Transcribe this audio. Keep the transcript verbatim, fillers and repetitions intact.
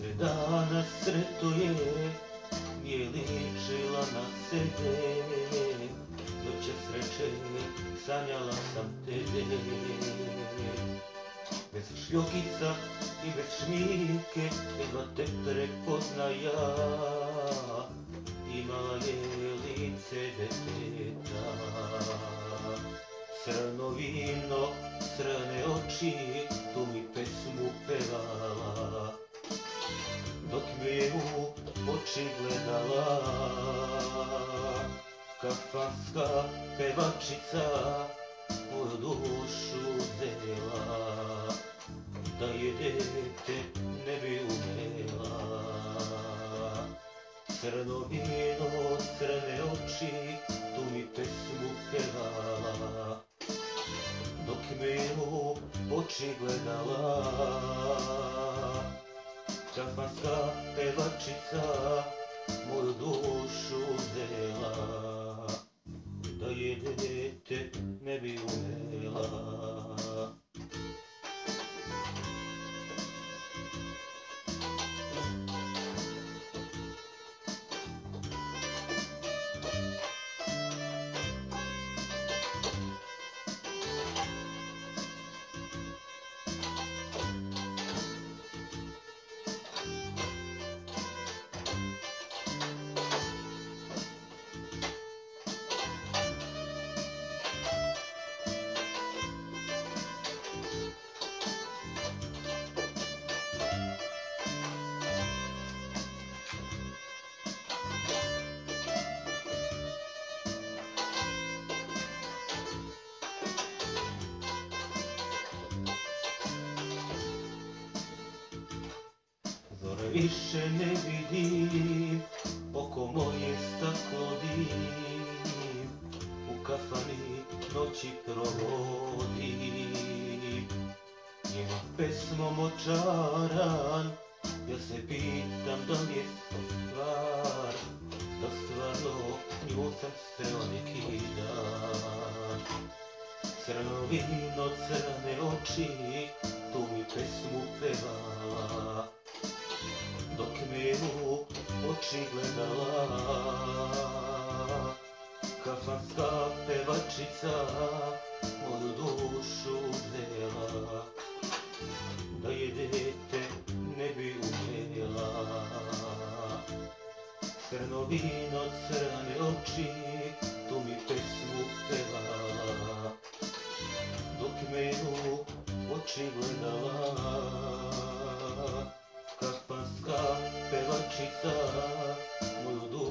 Posle dana sretuje, nije ličila na sebe. Noća sreće, sanjala sam tebe. Bez šljokica i bez šminke, jedva te prepozna ja. Imala je lice deteta. Crno vino, crne oči, tu mi pesmu pevala. Dok me je u oči gledala, kafanska pevačica moju dušu uzela. Da je dete ne bi umela. Crno vino, crne oči, tu mi pesmu pevala. Dok me je u oči gledala, kafanska pevačica moju dušu uzela. Da je dete ne bi umela. Zore više ne vidim, oko moje staklo dim. U kafani noći provodim. Njenom pesmom očaran, ja se pitam da li je to stvar. Da stvarno nju sam sreo neki dan. Crno vino, crne oči, tu mi pesmu pevala. Dok me je u oči gledala, kafanska pevačica moju dušu uzela. Da je dete ne bi umela. Crno vino, crne oči, tu mi pesmu pevala. Dok me je u oči gledala, kafanska pevačica moju dušu